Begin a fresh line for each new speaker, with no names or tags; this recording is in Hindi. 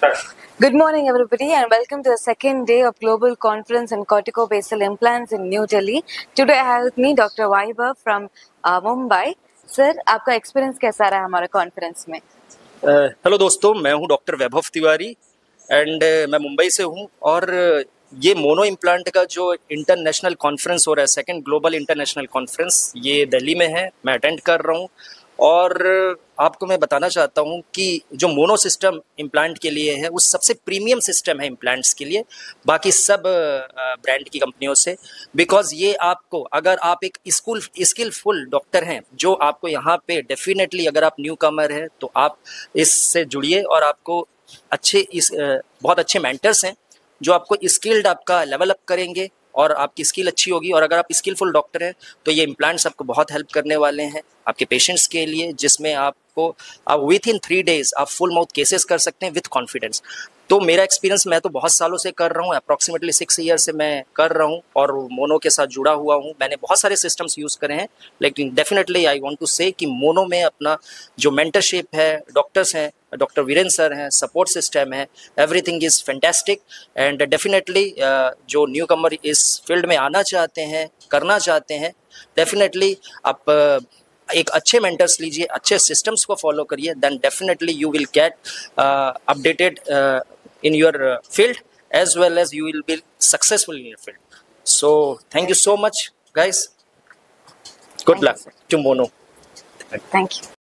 Good morning, everybody, and welcome to the second day of Global Conference on Corticobasal Implants in New Delhi. Today I have with me Dr. Vaibhav from Mumbai. Sir, आपका एक्सपीरियंस कैसा रहा हमारे कॉन्फ्रेंस में?
हेलो दोस्तों, मैं हूं डॉक्टर वैभव तिवारी एंड मैं मुंबई से हूं और ये मोनो इम्प्लांट का जो इंटरनेशनल कॉन्फ्रेंस हो रहा है, सेकंड ग्लोबल इंटरनेशनल कॉन्फ्रेंस, ये दिल्ली में है। मैं अटेंड कर रहा हूं और आपको मैं बताना चाहता हूं कि जो मोनो सिस्टम इम्प्लांट के लिए है वो सबसे प्रीमियम सिस्टम है इम्प्लांट्स के लिए, बाकी सब ब्रांड की कंपनियों से। बिकॉज ये आपको, अगर आप एक स्किलफुल डॉक्टर हैं, जो आपको यहाँ पे डेफिनेटली, अगर आप न्यू कमर है तो आप इससे जुड़िए और आपको बहुत अच्छे मेंटर्स हैं जो आपको स्किल्ड आपका लेवल अप करेंगे और आपकी स्किल अच्छी होगी। और अगर आप स्किलफुल डॉक्टर हैं तो ये इम्प्लांट्स आपको बहुत हेल्प करने वाले हैं आपके पेशेंट्स के लिए, जिसमें आप विथ इन 3 days आप फुल माउथ केसेस कर सकते हैं विथ कॉन्फिडेंस। तो मेरा एक्सपीरियंस, मैं तो बहुत सालों से कर रहा हूँ, अप्रॉक्सीमेटली 6 ईयर से मैं कर रहा हूँ और मोनो के साथ जुड़ा हुआ हूँ। मैंने बहुत सारे सिस्टम्स यूज़ करे हैं, लेकिन डेफिनेटली आई वांट टू से कि मोनो में अपना जो मेंटरशिप है, डॉक्टर्स हैं, डॉक्टर वीरेंद्र सर हैं, सपोर्ट सिस्टम है, everything is fantastic. And definitely जो न्यू कमर इस फील्ड में आना चाहते हैं, करना चाहते हैं, डेफिनेटली आप एक अच्छे मेंटर्स लीजिए, अच्छे सिस्टम्स को फॉलो करिए, then definitely you will get updated in your field, as well as you will be successful in your field. So thank you so much, guys. Good luck to Mono.
Thank you.